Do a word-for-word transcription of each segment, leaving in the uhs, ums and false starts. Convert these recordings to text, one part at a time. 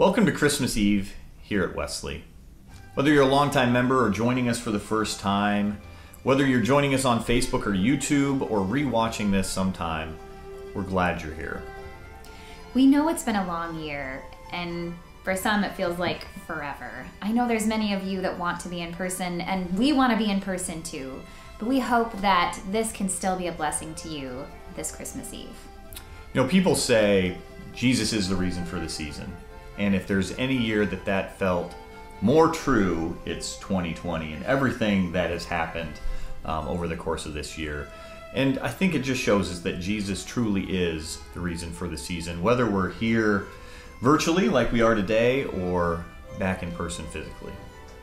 Welcome to Christmas Eve here at Wesley. Whether you're a longtime member or joining us for the first time, whether you're joining us on Facebook or YouTube or rewatching this sometime, we're glad you're here. We know it's been a long year, and for some it feels like forever. I know there's many of you that want to be in person, and we want to be in person too, but we hope that this can still be a blessing to you this Christmas Eve. You know, people say Jesus is the reason for the season, and if there's any year that that felt more true, it's twenty twenty and everything that has happened um, over the course of this year. And I think it just shows us that Jesus truly is the reason for the season, whether we're here virtually like we are today or back in person physically.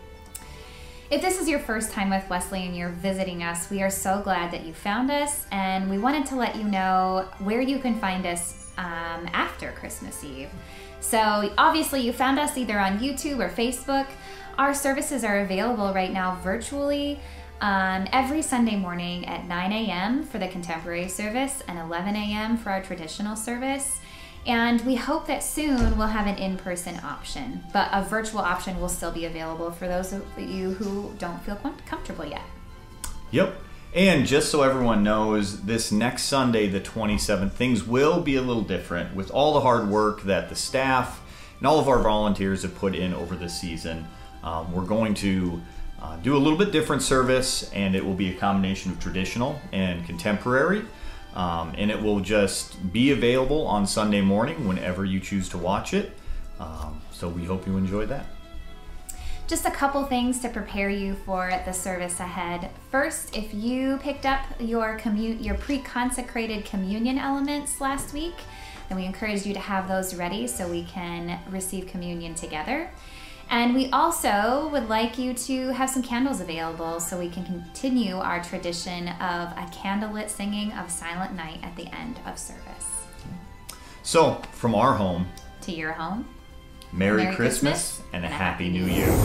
If this is your first time with Wesley and you're visiting us, we are so glad that you found us, and we wanted to let you know where you can find us um, after Christmas Eve. So obviously you found us either on YouTube or Facebook. Our services are available right now virtually um, every Sunday morning at nine a m for the contemporary service and eleven a m for our traditional service. And we hope that soon we'll have an in-person option, but a virtual option will still be available for those of you who don't feel comfortable yet. Yep. And just so everyone knows, this next Sunday, the twenty-seventh, things will be a little different with all the hard work that the staff and all of our volunteers have put in over the season. Um, we're going to uh, do a little bit different service, and it will be a combination of traditional and contemporary. Um, and it will just be available on Sunday morning whenever you choose to watch it. Um, so we hope you enjoy that. Just a couple things to prepare you for the service ahead. First, if you picked up your commun- your pre-consecrated communion elements last week, then we encourage you to have those ready so we can receive communion together. And we also would like you to have some candles available so we can continue our tradition of a candlelit singing of Silent Night at the end of service. So, from our home to your home, Merry, Merry Christmas, Christmas and a and a Happy Happy New New Year.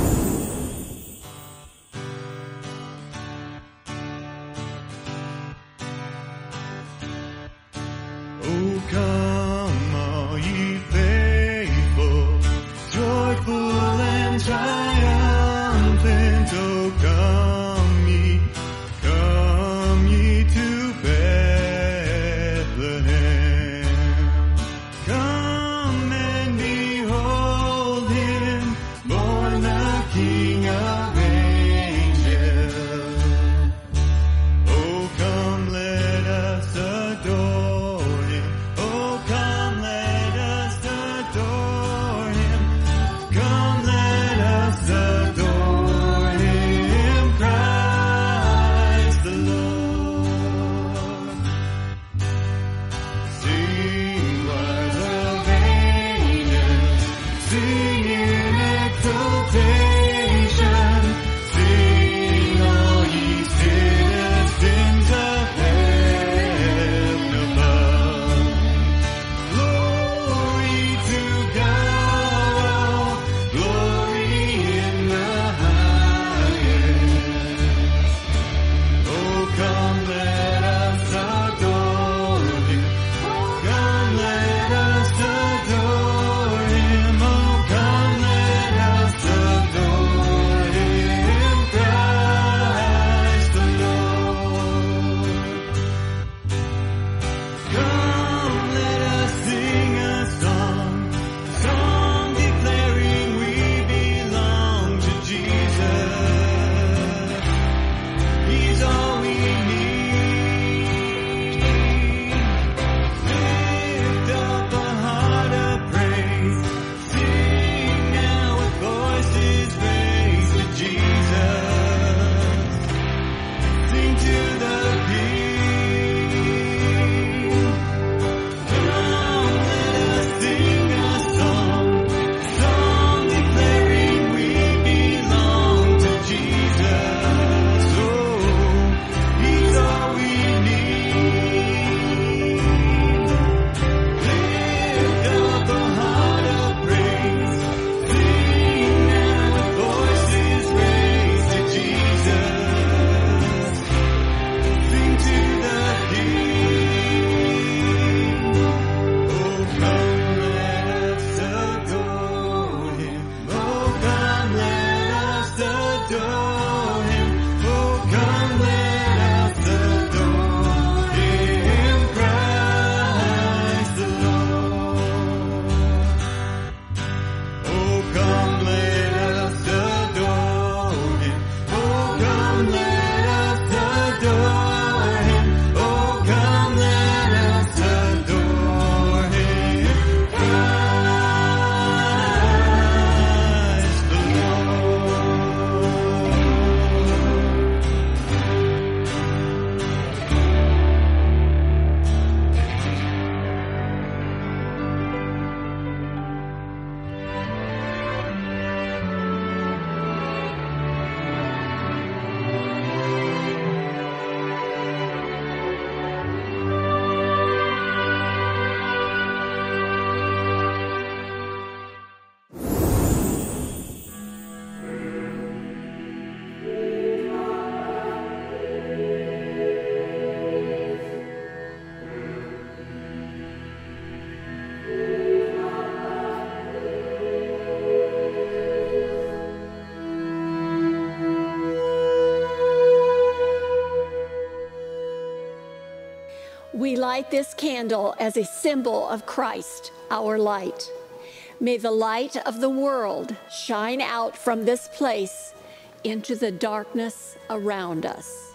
Oh, come, all ye faithful, joyful and triumphant. Oh, come ye, come ye to Bethlehem. Come and behold him, born the King of angels. Oh, come, let us adore him. Oh, come, let us adore him. Come, let us adore him, Christ the Lord. Sing, choirs of angels, sing in exultation. Sing, all ye citizens of heaven above. Glory to God, glory in the highest. Oh, come, let us adore him. Come, let us adore him. Oh, come, let us adore him, Christ the Lord. Come, let us sing a song, song declaring we belong to Jesus. He's all we need. Lift up a heart of praise. Sing now with voices raised to Jesus. Sing to the King. Come, let us sing a song, song declaring we belong to Jesus. Oh, he's adore him. Oh, come let us adore him, Christ the Lord. Oh, come let us adore him. Oh, come let us adore him. Oh, come let us adore him, Christ the We light this candle as a symbol of Christ, our light. May the light of the world shine out from this place into the darkness around us.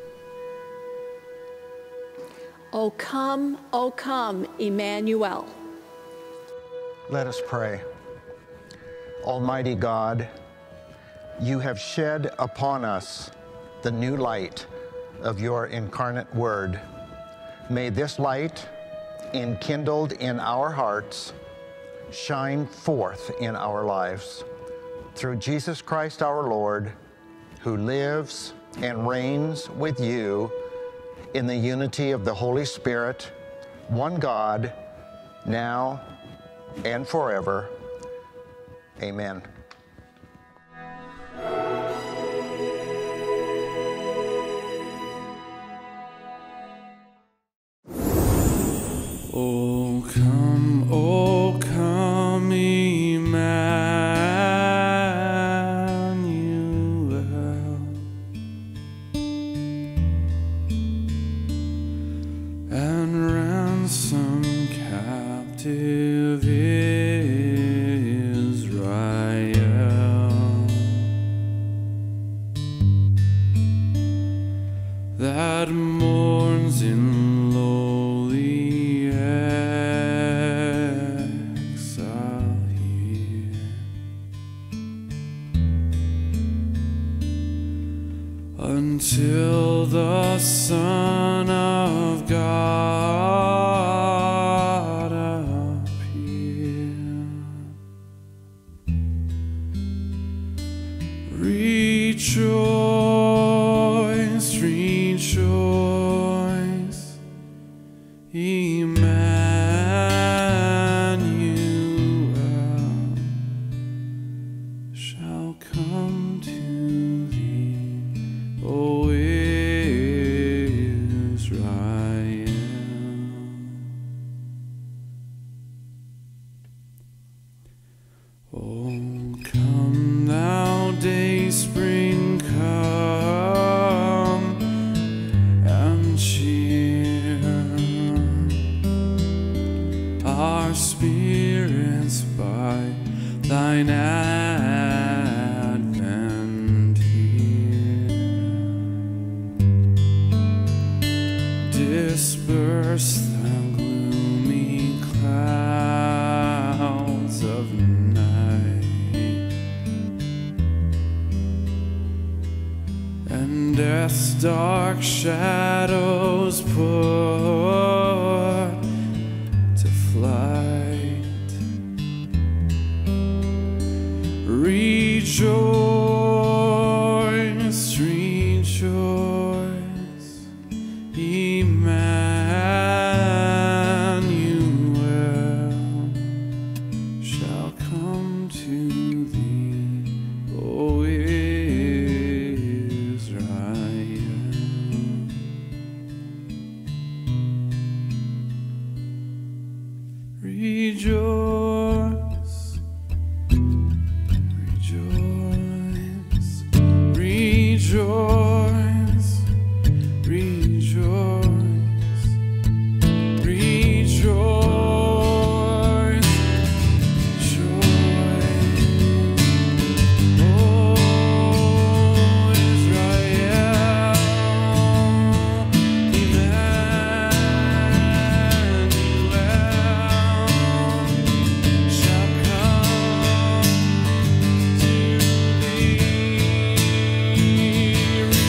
O come, O come, Emmanuel. Let us pray. Almighty God, you have shed upon us the new light of your incarnate word. May this light, enkindled in our hearts, shine forth in our lives. Through Jesus Christ our Lord, who lives and reigns with you in the unity of the Holy Spirit, one God, now and forever. Amen. Oh, come, oh, come, Emmanuel, and ransom captive Israel, that mourns in lowly exile here, until the Son of God appear. Rejoice, rejoice, Emmanuel shall come to thee, O Israel. Oh, come thou day spring, come and cheer our spirits by thine advent here. Disperse the gloomy clouds of night, and death's dark shadows put to flight. Rejoice, rejoice, Emmanuel shall come to thee, O Israel. Rejoice.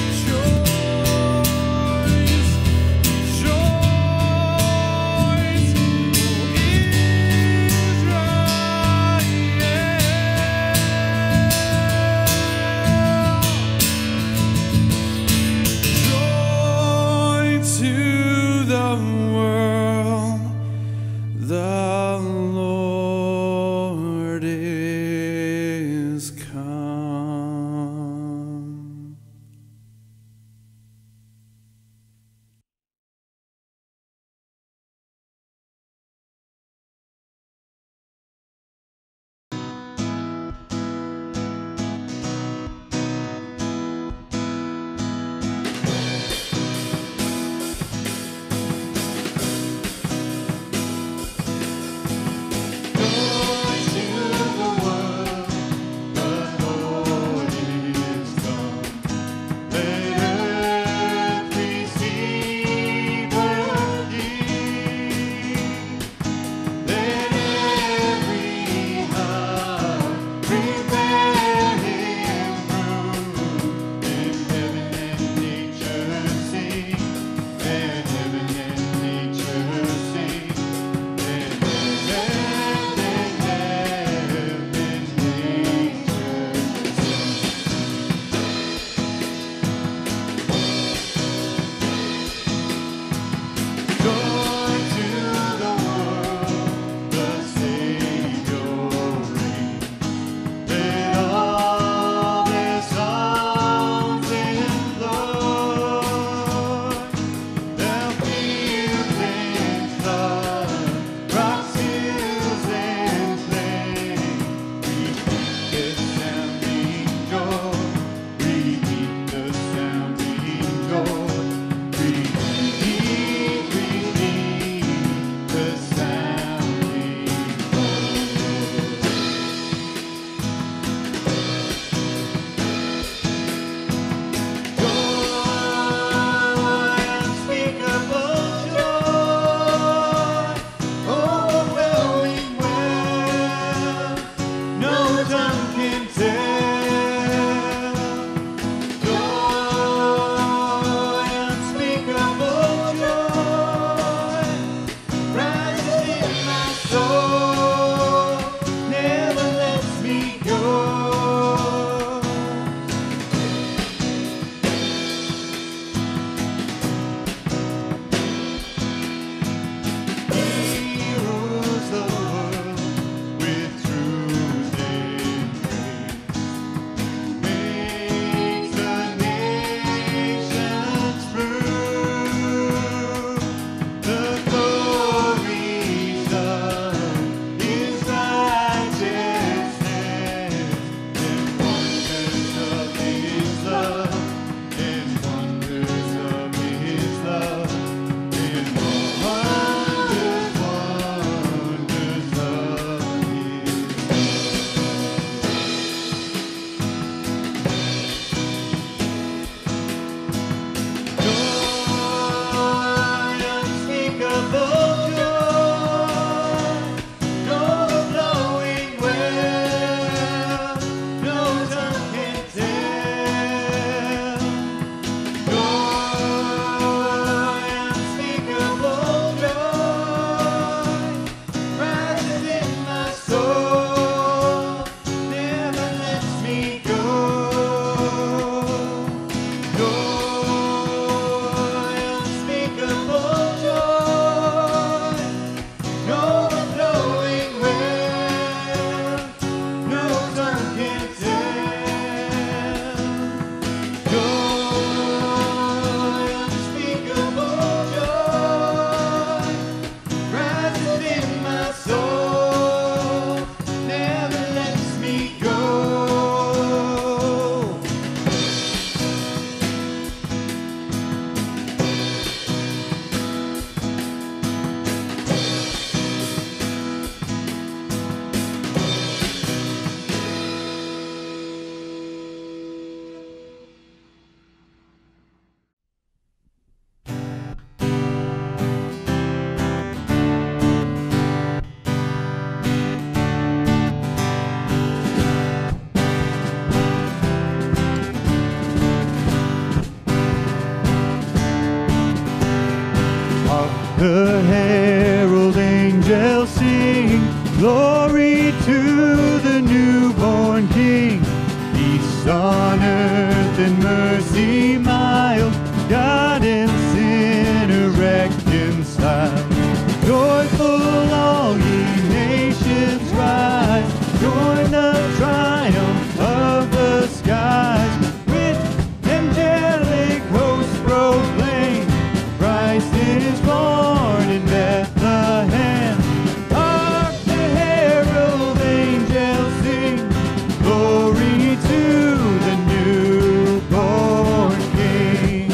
The herald angels sing, glory to the newborn King. Peace on earth and mercy mild, God and sinner reconciled. Joyful all ye nations rise, join the triumph of the skies. With angelic hosts proclaim, Christ is born in Bethlehem. Hark the herald angels sing, glory to the newborn King.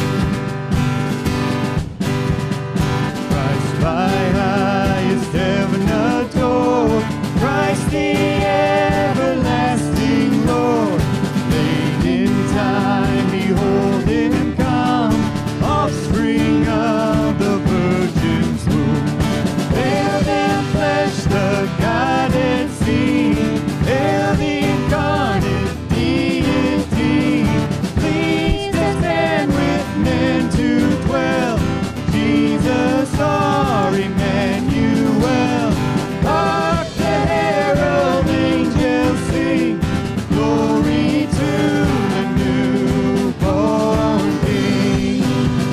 Christ by highest heaven adored, Christ the everlasting Lord. Late in time, behold him come, offspring of the Virgin's womb. Veiled in flesh, the Godhead seen, hail the incarnate deity. Pleased as man with men to dwell, Jesus our Emmanuel. Hark the herald angels sing, glory to the newborn King.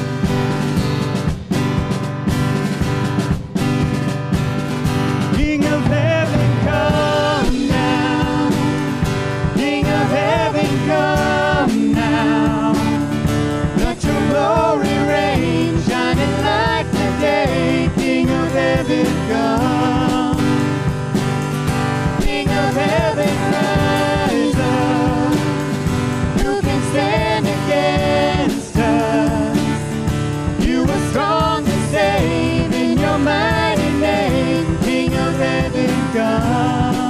King of heaven, come now. King of heaven, come now. Let your glory reign, shining like the day. King of heaven, come. King of heaven, rise up. Who can stand against us? You are strong to save in your mighty name. King of heaven, come.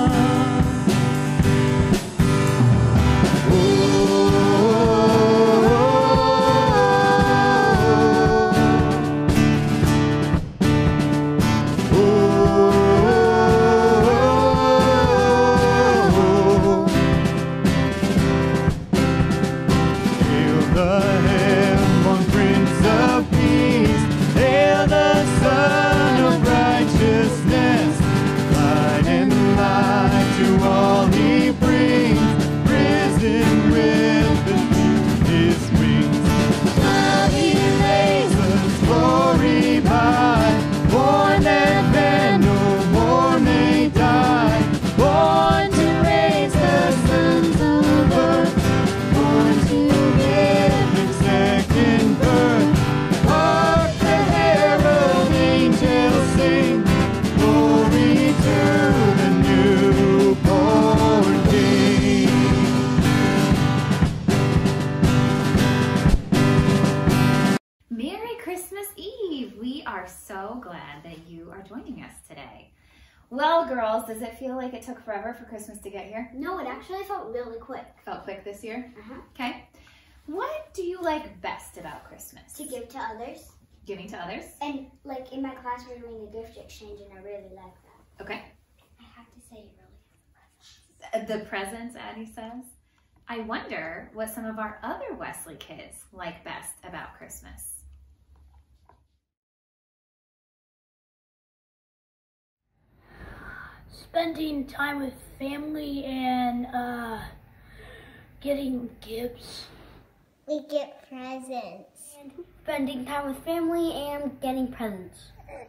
Hail the heaven-born Prince of Peace, hail the Son of Righteousness. Light and light to all he brings, risen with the his wings. Now he raises glory by, born that man no more may die, born to raise the sons of earth, born to give in second birth. Hark the herald angels sing, glory to the newborn King. Merry Christmas Eve! We are so glad that you are joining us today. Well, girls, does it feel like it took forever for Christmas to get here? No, it actually felt really quick. Felt quick this year? Uh-huh. Okay. What do you like best about Christmas? To give to others. Giving to others? And like in my class we're doing a gift exchange and I really like that. Okay. I have to say it really. The presents, Addie says. I wonder what some of our other Wesley kids like best about Christmas. Spending time with family and uh, getting gifts. We get presents. And spending time with family and getting presents.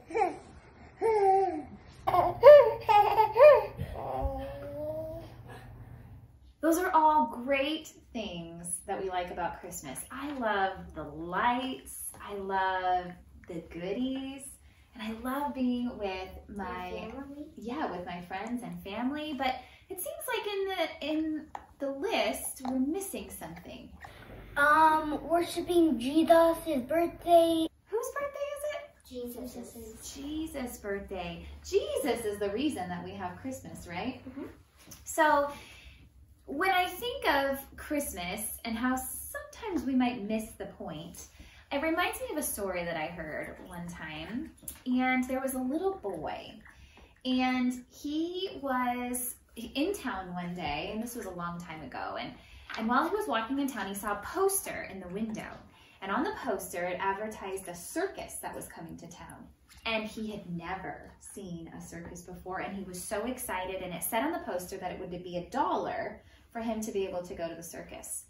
Those are all great things that we like about Christmas. I love the lights, I love the goodies, and I love being with my family? yeah, with my friends and family, but it seems like in the in the list we're missing something. Um, worshiping Jesus, his birthday. Whose birthday is it? Jesus. Jesus' birthday. Jesus is the reason that we have Christmas, right? Mhm. So when I think of Christmas and how sometimes we might miss the point, it reminds me of a story that I heard one time. And there was a little boy, and he was in town one day, and this was a long time ago. And, and while he was walking in town, he saw a poster in the window. And on the poster, it advertised a circus that was coming to town. And he had never seen a circus before, and he was so excited. And it said on the poster that it would be a dollar for him to be able to go to the circus.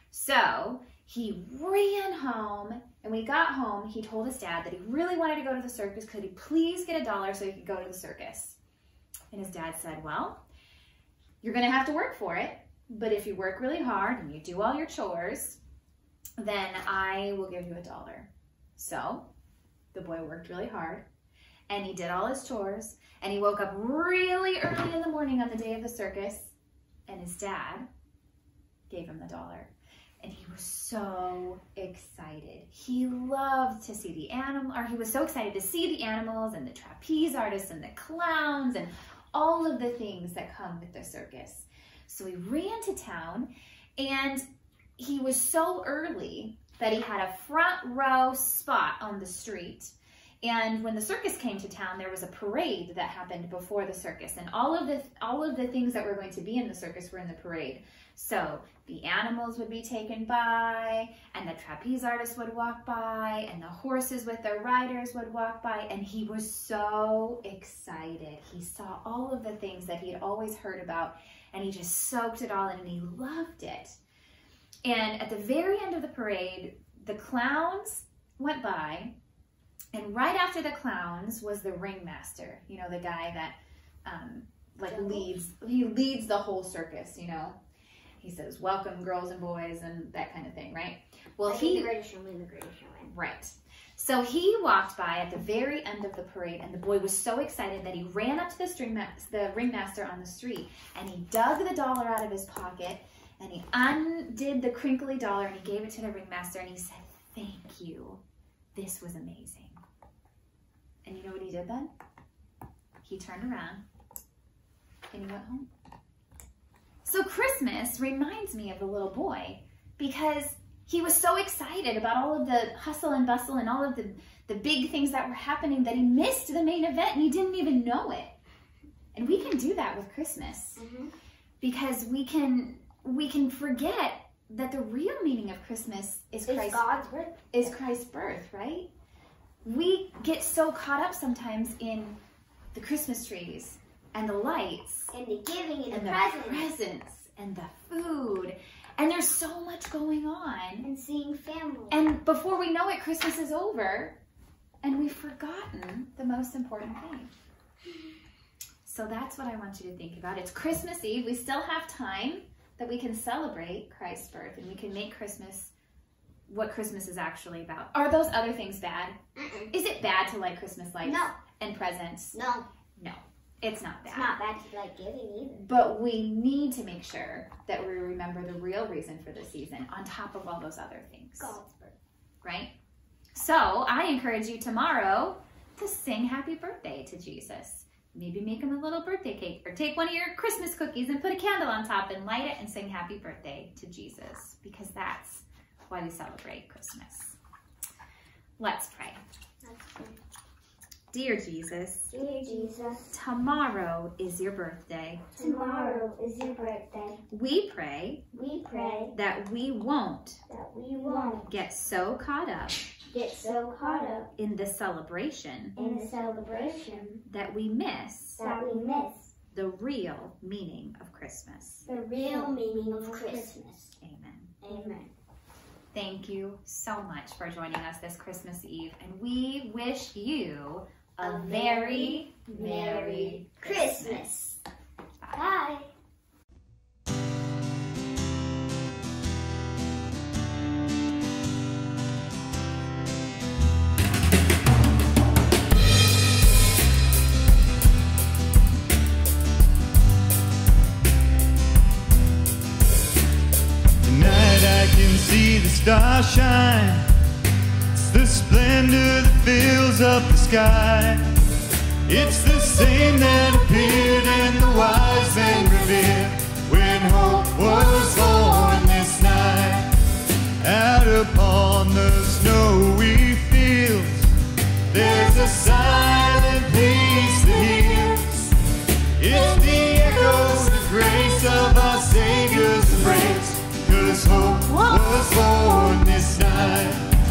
So he ran home, and when he got home, he told his dad that he really wanted to go to the circus. Could he please get a dollar so he could go to the circus? And his dad said, well, you're going to have to work for it, but if you work really hard and you do all your chores, then I will give you a dollar. So the boy worked really hard, and he did all his chores, and he woke up really early in the morning on the day of the circus, and his dad gave him the dollar. And he was so excited. He loved to see the animal, or he was so excited to see the animals and the trapeze artists and the clowns and all of the things that come with the circus. So he ran to town, and he was so early that he had a front row spot on the street. And when the circus came to town, there was a parade that happened before the circus, and all of the all of the things that were going to be in the circus were in the parade. So the animals would be taken by, and the trapeze artists would walk by, and the horses with their riders would walk by, and he was so excited. He saw all of the things that he had always heard about, and he just soaked it all in, and he loved it. And at the very end of the parade, the clowns went by, and right after the clowns was the ringmaster, you know, the guy that um, like leads, he leads the whole circus, you know. He says, welcome girls and boys and that kind of thing, right? Well, he, the greatest showman, the greatest showman. Right. So he walked by at the very end of the parade, and the boy was so excited that he ran up to the, string ma the ringmaster on the street, and he dug the dollar out of his pocket, and he undid the crinkly dollar, and he gave it to the ringmaster, and he said, thank you. This was amazing. And you know what he did then? He turned around and he went home. So Christmas reminds me of the little boy because he was so excited about all of the hustle and bustle and all of the, the big things that were happening that he missed the main event and he didn't even know it. And we can do that with Christmas mm-hmm. because we can we can forget that the real meaning of Christmas is Christ, God's birth. Is Christ's birth, right? We get so caught up sometimes in the Christmas trees and the lights and the giving and, and the, the presents. presents and the food, and there's so much going on, and seeing family, and before we know it, Christmas is over and we've forgotten the most important thing. So that's what I want you to think about. It's Christmas Eve. We still have time that we can celebrate Christ's birth, and we can make Christmas what Christmas is actually about. Are those other things bad? Mm-mm. Is it bad to like Christmas lights no. and presents? No. No, it's not bad. It's not bad to like giving either. But we need to make sure that we remember the real reason for the season on top of all those other things. God's birth. Right? So I encourage you tomorrow to sing happy birthday to Jesus. Maybe make him a little birthday cake, or take one of your Christmas cookies and put a candle on top and light it and sing happy birthday to Jesus, because that's why we celebrate Christmas. Let's pray. Let's pray. Dear Jesus, Dear Jesus, tomorrow is your birthday. Tomorrow is your birthday. We pray, we pray that we won't that we won't get so caught up get so caught up in the celebration in the celebration that we miss that we miss the real meaning of Christmas. the real meaning of Christmas. Amen. Amen. Thank you so much for joining us this Christmas Eve, and we wish you a, A very, very, Merry Christmas. Christmas. Bye. Tonight I can see the stars shine. It's the splendor that fills up the sky. It's the same that appeared in the wise men revealed when hope was born this night. Out upon the snowy fields, there's a silent peace that heals. It's the echoes of grace of our Savior's embrace, 'cause hope was born this night.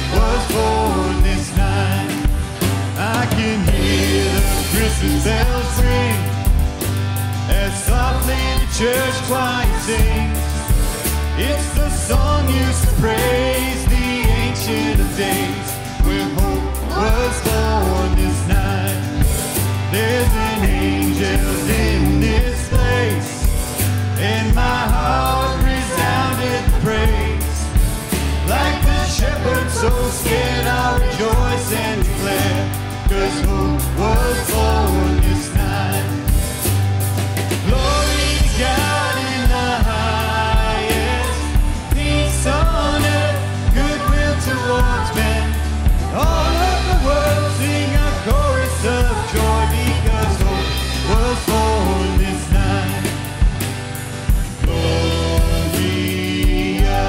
was born this night. I can hear the Christmas bells ring as softly the church choir sings. It's the song used to praise the ancient of days, when hope was born this night. There's an angel in this place, and my heart resounded praise. Like the shepherd so scared, I'll rejoice and declare, 'cause hope was born this night. Glory to God in the highest, peace on earth, goodwill towards men. All of the world sing a chorus of joy, because hope was born this night. Gloria,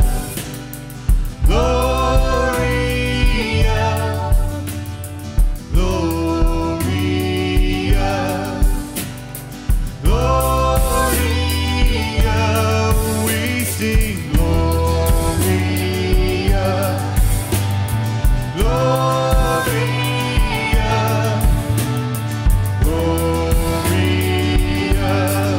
Gloria, Gloria, Gloria, we sing Gloria, Gloria, Gloria,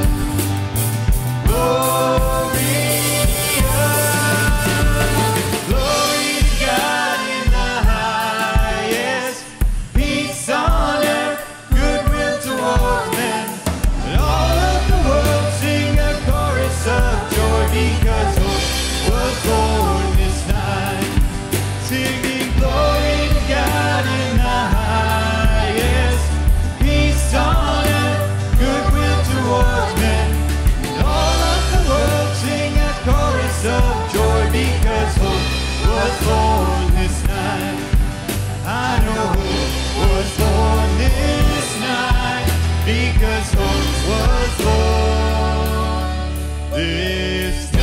Gloria. Glory to God in the highest, peace on earth, goodwill towards men. And all of the world sing a chorus of joy, because hope was born this night. Singing glory to God in the highest, peace on earth, goodwill towards men. And all of the world sing a chorus of joy, because hope was born this night. I know hope was born this night, because hope was born this night.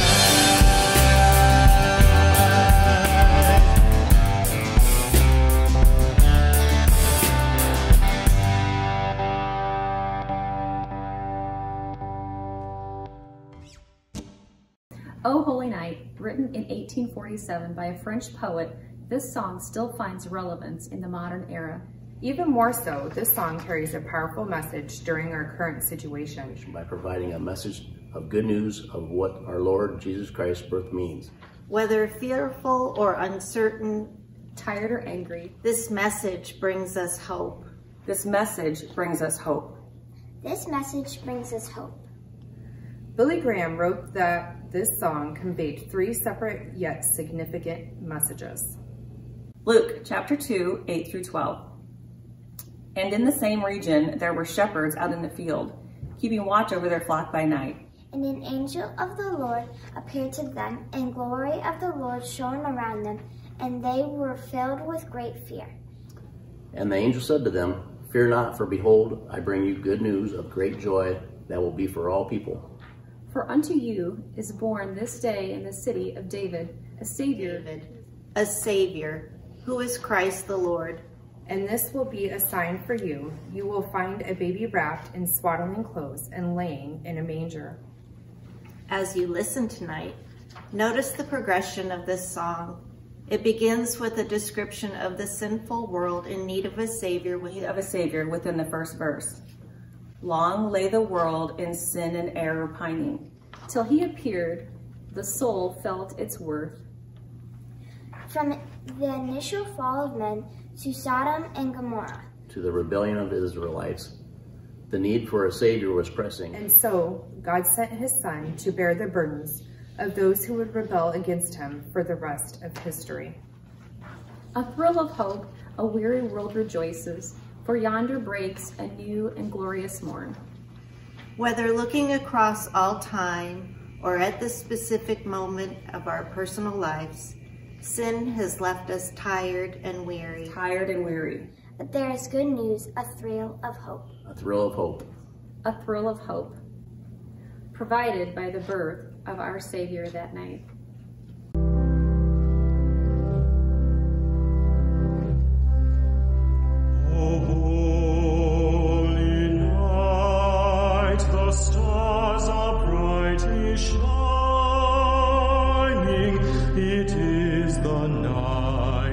O Holy Night, written in eighteen forty-seven by a French poet, this song still finds relevance in the modern era. Even more so, this song carries a powerful message during our current situation. By providing a message of good news of what our Lord Jesus Christ's birth means. Whether fearful or uncertain, tired or angry, this message brings us hope. This message brings us hope. This message brings us hope. Billy Graham wrote that this song conveyed three separate yet significant messages. Luke chapter two, eight through twelve. And in the same region there were shepherds out in the field, keeping watch over their flock by night. And an angel of the Lord appeared to them, and glory of the Lord shone around them, and they were filled with great fear. And the angel said to them, Fear not, for behold, I bring you good news of great joy that will be for all people. For unto you is born this day in the city of David a Savior, David, a Savior, who is Christ the Lord. And this will be a sign for you. You will find a baby wrapped in swaddling clothes and laying in a manger. As you listen tonight, notice the progression of this song. It begins with a description of the sinful world in need of a Savior, with, of a Savior within the first verse. Long lay the world in sin and error pining. Till he appeared, the soul felt its worth. From the initial fall of men to Sodom and Gomorrah, to the rebellion of the Israelites, the need for a Savior was pressing. And so God sent his Son to bear the burdens of those who would rebel against him for the rest of history. A thrill of hope, a weary world rejoices, for yonder breaks a new and glorious morn. Whether looking across all time or at the specific moment of our personal lives, sin has left us tired and weary. Tired and weary. But there is good news, a thrill of hope. A thrill of hope. A thrill of hope, provided by the birth of our Savior that night. It is the night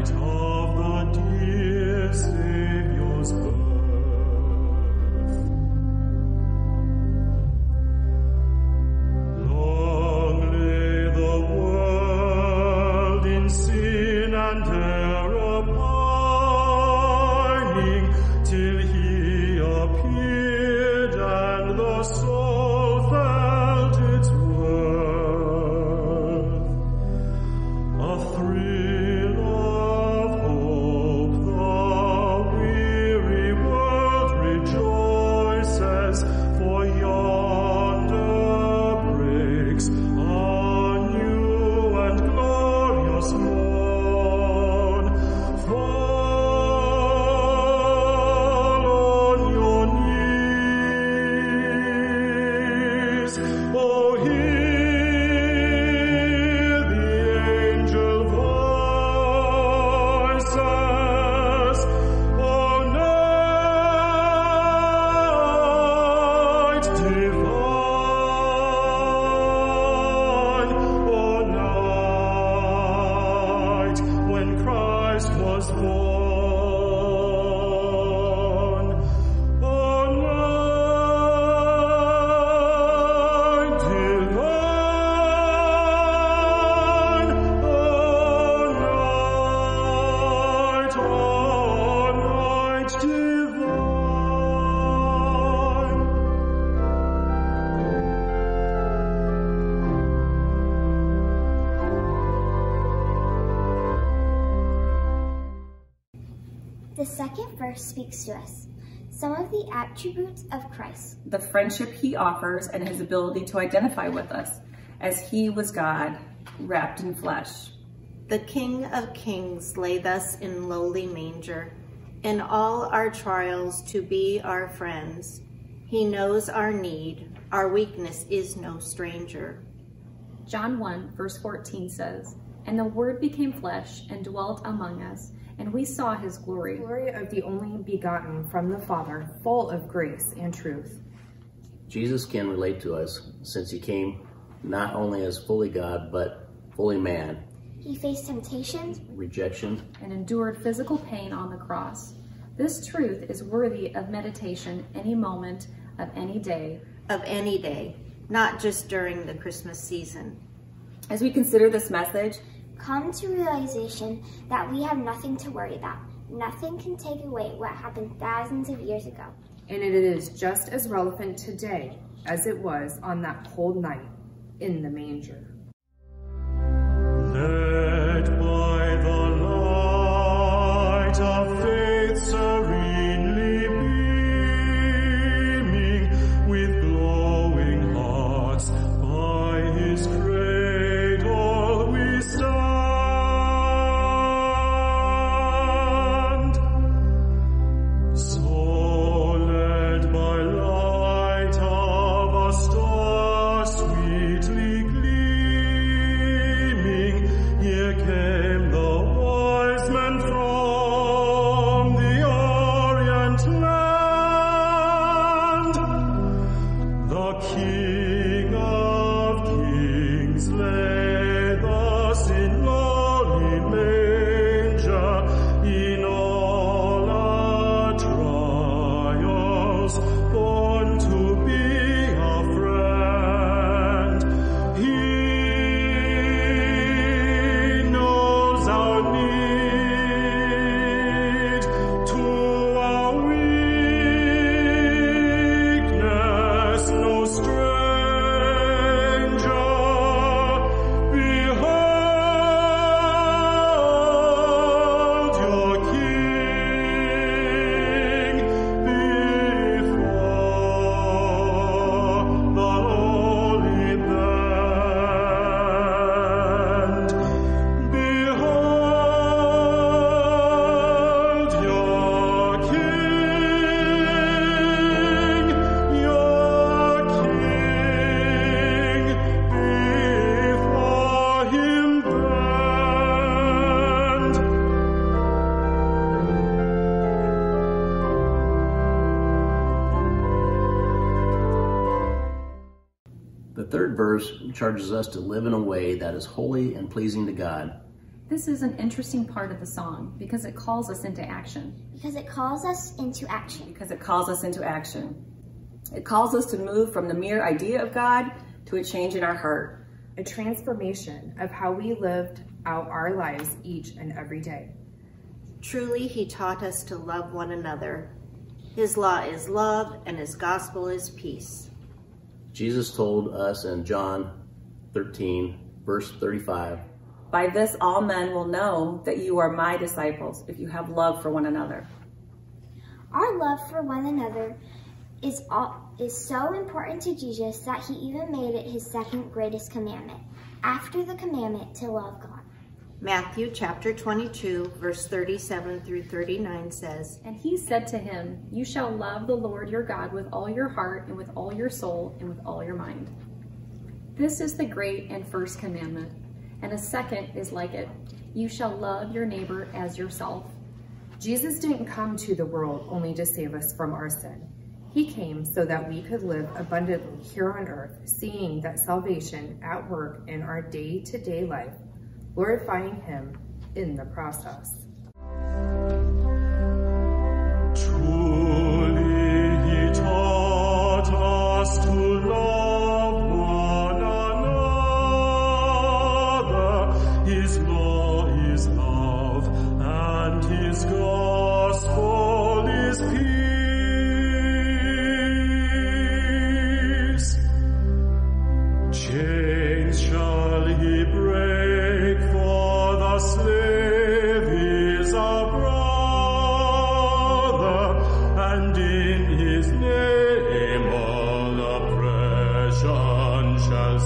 The second verse speaks to us some of the attributes of Christ. The friendship he offers and his ability to identify with us as he was God wrapped in flesh. The King of Kings lay thus in lowly manger, in all our trials to be our friends. He knows our need, our weakness is no stranger. John one verse fourteen says, "And the Word became flesh and dwelt among us, and we saw his glory." Glory of the only begotten from the Father, full of grace and truth. Jesus can relate to us since he came not only as fully God, but fully man. He faced temptations, rejection, and endured physical pain on the cross. This truth is worthy of meditation any moment of any day. Of any day, not just during the Christmas season. As we consider this message, come to realization that we have nothing to worry about. Nothing can take away what happened thousands of years ago. And it is just as relevant today as it was on that cold night in the manger. Led by the light of faith serenely beaming, with glowing hearts by his cradle we stand. So led by light of a star sweetly gleaming, here came the wise men from the Orient land. The King of Kings lay thus in lowly manger, in all our trials, born to be our friend. He knows our need, to our weakness no stranger. Behold your King before the holy band. Behold your King, your King, before him bend. The third verse charges us to live in a way that is holy and pleasing to God. This is an interesting part of the song because it calls us into action. Because it calls us into action. Because it calls us into action. It calls us to move from the mere idea of God to a change in our heart. A transformation of how we lived out our lives each and every day. Truly, he taught us to love one another. His law is love, and his gospel is peace. Jesus told us in John thirteen, verse thirty-five, "By this all men will know that you are my disciples, if you have love for one another." Our love for one another is all, is so important to Jesus that he even made it his second greatest commandment, after the commandment to love God. Matthew chapter twenty-two, verse thirty-seven through thirty-nine says, "And he said to him, you shall love the Lord your God with all your heart and with all your soul and with all your mind. This is the great and first commandment, and a second is like it. You shall love your neighbor as yourself." Jesus didn't come to the world only to save us from our sin. He came so that we could live abundantly here on earth, seeing that salvation at work in our day-to-day life, glorifying him in the process. Truly he taught us to love one another. His law is love, and his gospel is peace. Chains shall he break, for the slave is a brother, and in his name all oppression shall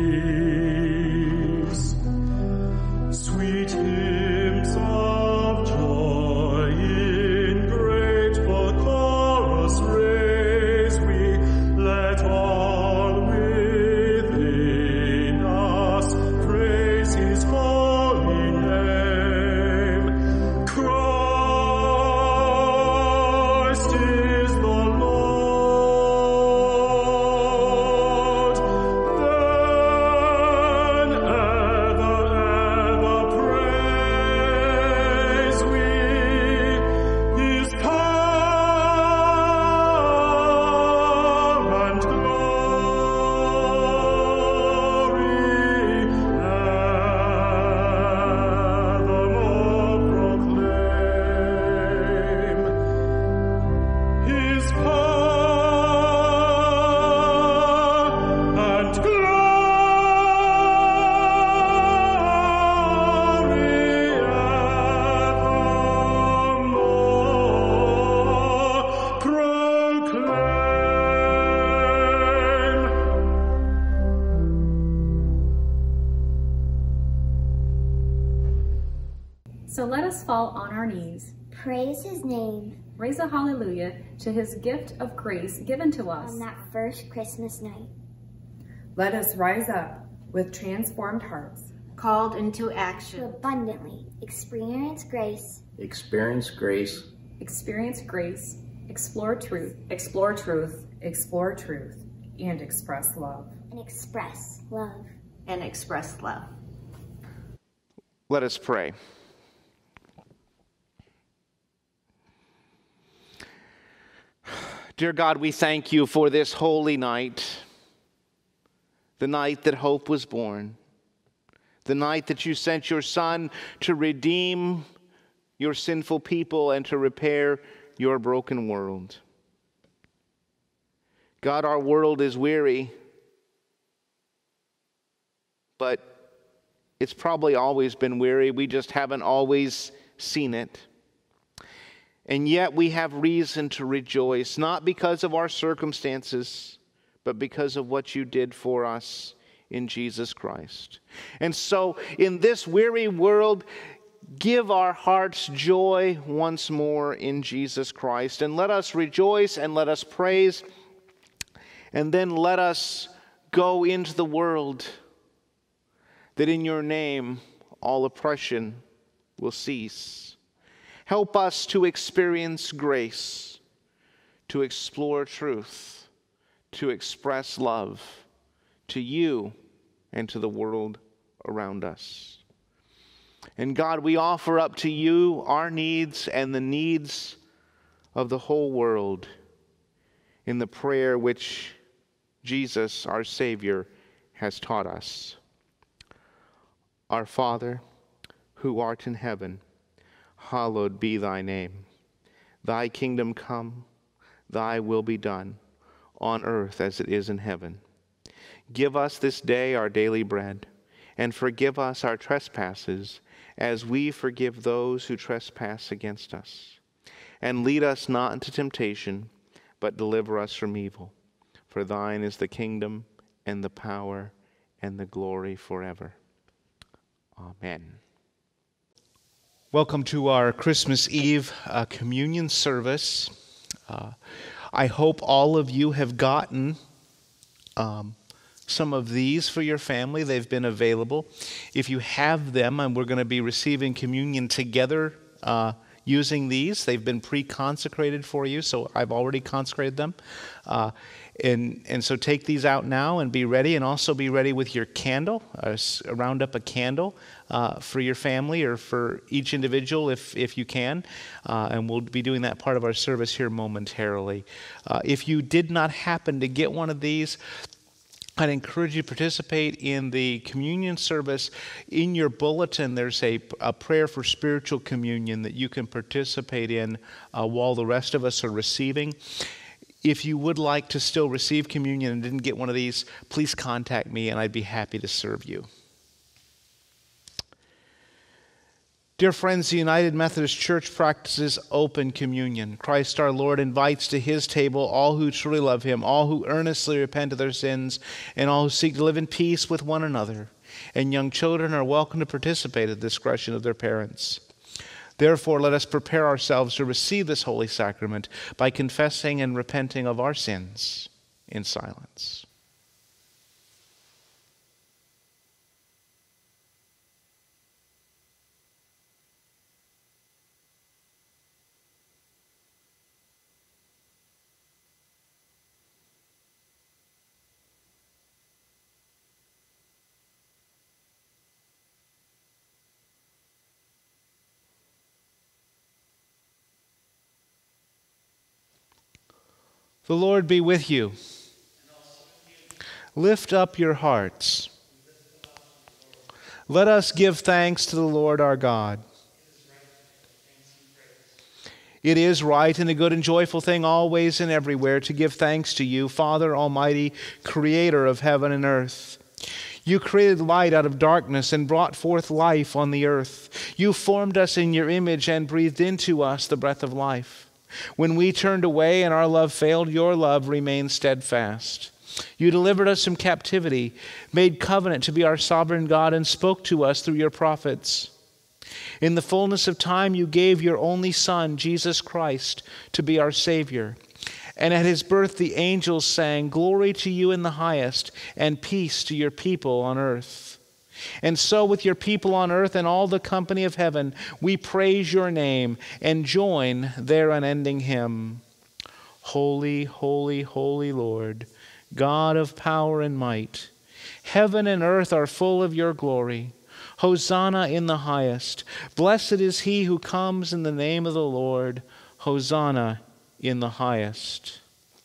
cease. Sweet hymns of joy in grateful chorus raise we, let all within us praise his holy name. Christ is the Lord. Then ever, ever praise we his power and glory, evermore proclaim his power and glory, evermore proclaim. So let us fall on our knees, Praise his name raise a hallelujah to his gift of grace given to us. on that first Christmas night. Let us rise up with transformed hearts, Called into To action. abundantly experience grace, experience grace, Experience grace, explore truth, Explore truth, explore truth, and express love. and express love. and express love. Let us pray. Dear God, we thank you for this holy night, the night that hope was born, the night that you sent your Son to redeem your sinful people and to repair your broken world. God, our world is weary, but it's probably always been weary. We just haven't always seen it. And yet we have reason to rejoice, not because of our circumstances, but because of what you did for us in Jesus Christ. And so in this weary world, give our hearts joy once more in Jesus Christ. And let us rejoice and let us praise. And then let us go into the world, that in your name all oppression will cease. Help us to experience grace, to explore truth, to express love to you and to the world around us. And God, we offer up to you our needs and the needs of the whole world in the prayer which Jesus, our Savior, has taught us. Our Father, who art in heaven, hallowed be thy name. Thy kingdom come, thy will be done, on earth as it is in heaven. Give us this day our daily bread, and forgive us our trespasses, as we forgive those who trespass against us. And lead us not into temptation, but deliver us from evil. For thine is the kingdom, and the power, and the glory forever. Amen. Welcome to our Christmas Eve uh, communion service. Uh, I hope all of you have gotten um, some of these for your family. They've been available. If you have them, and we're going to be receiving communion together uh, using these. They've been pre-consecrated for you, so I've already consecrated them. Uh, and, and so take these out now and be ready, and also be ready with your candle. Uh, round up a candle uh, for your family or for each individual if, if you can. Uh, and we'll be doing that part of our service here momentarily. Uh, if you did not happen to get one of these, I'd encourage you to participate in the communion service. In your bulletin, there's a, a prayer for spiritual communion that you can participate in uh, while the rest of us are receiving. If you would like to still receive communion and didn't get one of these, please contact me and I'd be happy to serve you. Dear friends, the United Methodist Church practices open communion. Christ our Lord invites to his table all who truly love him, all who earnestly repent of their sins, and all who seek to live in peace with one another. And young children are welcome to participate at the discretion of their parents. Therefore, let us prepare ourselves to receive this holy sacrament by confessing and repenting of our sins in silence. The Lord be with you. Lift up your hearts. Let us give thanks to the Lord our God. It is right and a good and joyful thing always and everywhere to give thanks to you, Father Almighty, Creator of heaven and earth. You created light out of darkness and brought forth life on the earth. You formed us in your image and breathed into us the breath of life. When we turned away and our love failed, your love remained steadfast. You delivered us from captivity, made covenant to be our sovereign God, and spoke to us through your prophets. In the fullness of time, you gave your only Son, Jesus Christ, to be our Savior. And at his birth, the angels sang, "Glory to you in the highest, and peace to your people on earth." And so with your people on earth and all the company of heaven, we praise your name and join their unending hymn. Holy, holy, holy Lord, God of power and might, heaven and earth are full of your glory. Hosanna in the highest. Blessed is he who comes in the name of the Lord. Hosanna in the highest.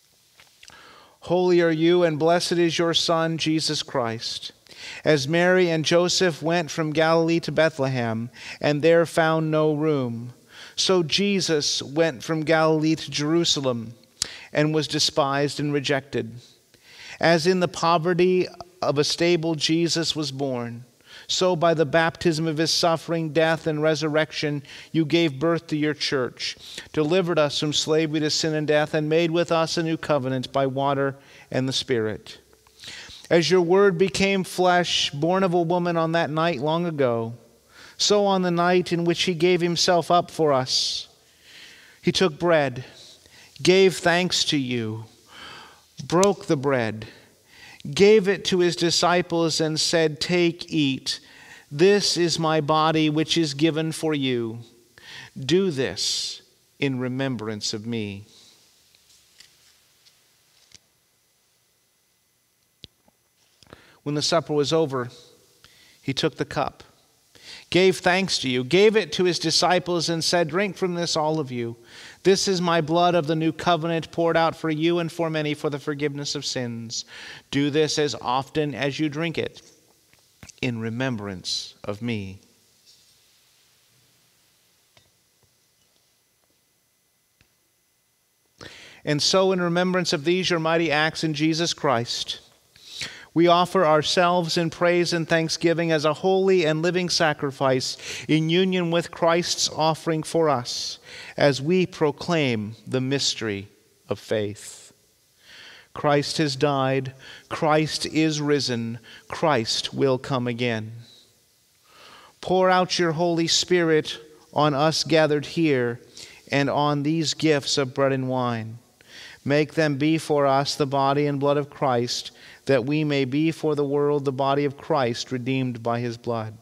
Holy are you, and blessed is your Son, Jesus Christ. As Mary and Joseph went from Galilee to Bethlehem, and there found no room, so Jesus went from Galilee to Jerusalem, and was despised and rejected. As in the poverty of a stable Jesus was born, so by the baptism of his suffering, death, and resurrection, you gave birth to your church, delivered us from slavery to sin and death, and made with us a new covenant by water and the Spirit. As your word became flesh, born of a woman on that night long ago, so on the night in which he gave himself up for us, he took bread, gave thanks to you, broke the bread, gave it to his disciples, and said, "Take, eat. This is my body which is given for you. Do this in remembrance of me." When the supper was over, he took the cup, gave thanks to you, gave it to his disciples, and said, "Drink from this, all of you. This is my blood of the new covenant, poured out for you and for many for the forgiveness of sins. Do this as often as you drink it, in remembrance of me." And so, in remembrance of these your mighty acts in Jesus Christ, we offer ourselves in praise and thanksgiving as a holy and living sacrifice in union with Christ's offering for us, as we proclaim the mystery of faith. Christ has died, Christ is risen, Christ will come again. Pour out your Holy Spirit on us gathered here and on these gifts of bread and wine. Make them be for us the body and blood of Christ, that we may be for the world the body of Christ, redeemed by his blood.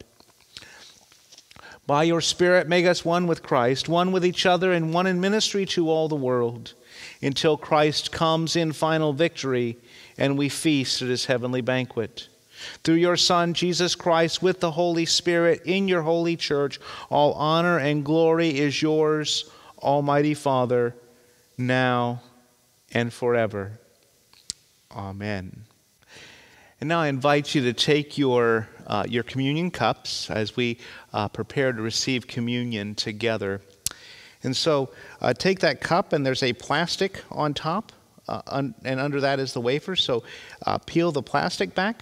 By your Spirit, make us one with Christ, one with each other, and one in ministry to all the world, until Christ comes in final victory and we feast at his heavenly banquet. Through your Son, Jesus Christ, with the Holy Spirit, in your holy church, all honor and glory is yours, Almighty Father, now and forever. Amen. And now I invite you to take your, uh, your communion cups as we uh, prepare to receive communion together. And so uh, take that cup, and there's a plastic on top, uh, un and under that is the wafer. So uh, peel the plastic back,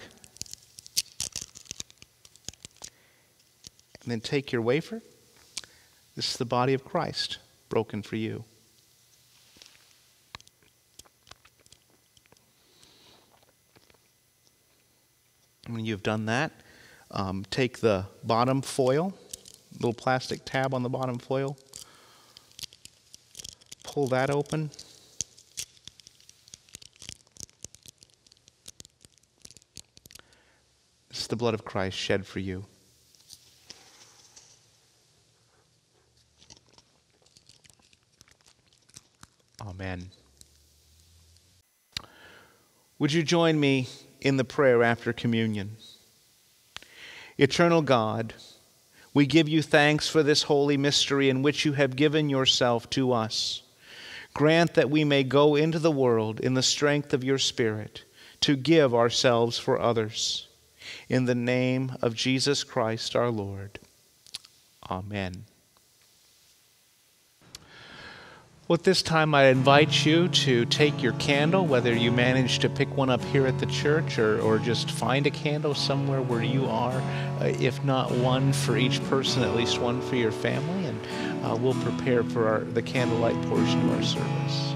and then take your wafer. This is the body of Christ, broken for you. When you've done that, um, take the bottom foil, little plastic tab on the bottom foil, pull that open. This is the blood of Christ shed for you. Amen. Would you join me in the prayer after communion? Eternal God, we give you thanks for this holy mystery in which you have given yourself to us. Grant that we may go into the world in the strength of your Spirit to give ourselves for others. In the name of Jesus Christ our Lord. Amen. Well, at this time, I invite you to take your candle, whether you manage to pick one up here at the church or, or just find a candle somewhere where you are. Uh, if not one for each person, at least one for your family. And uh, we'll prepare for our, the candlelight portion of our service.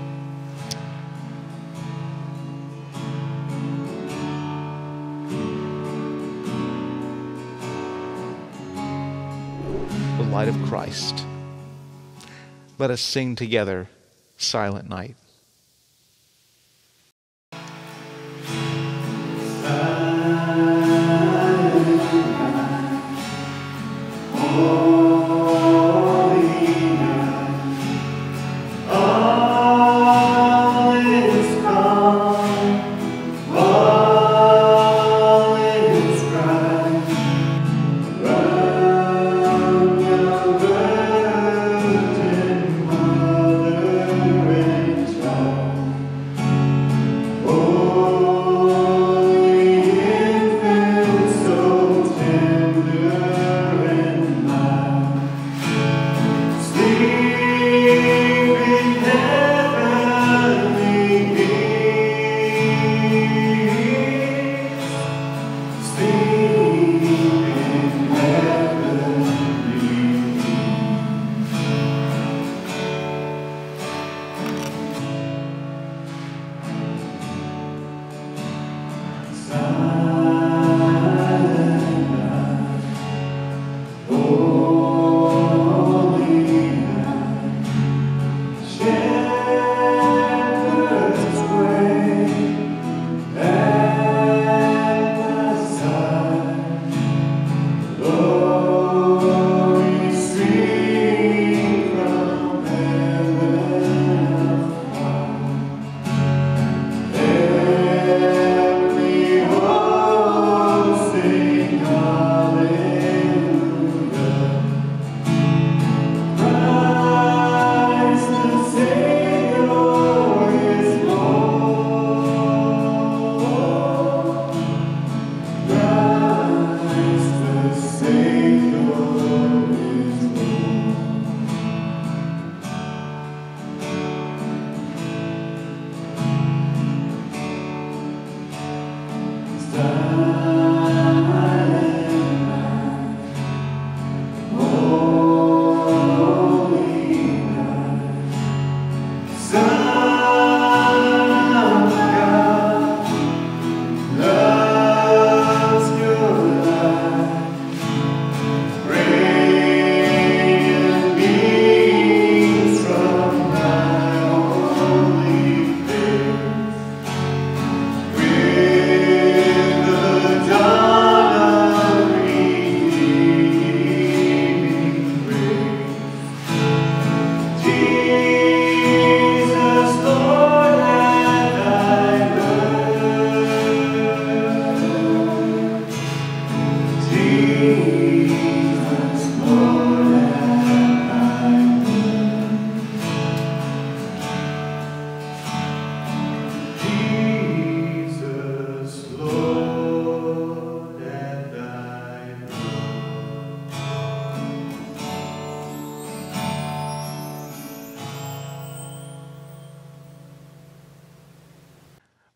The light of Christ. Let us sing together, Silent Night. Virgin Mother,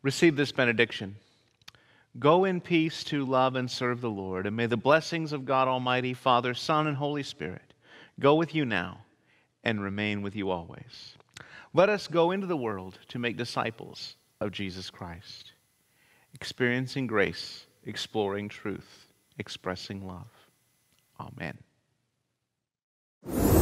Receive this benediction. Go in peace to love and serve the Lord, and may the blessings of God Almighty, Father, Son, and Holy Spirit go with you now and remain with you always. Let us go into the world to make disciples of Jesus Christ, experiencing grace, exploring truth, expressing love. Amen.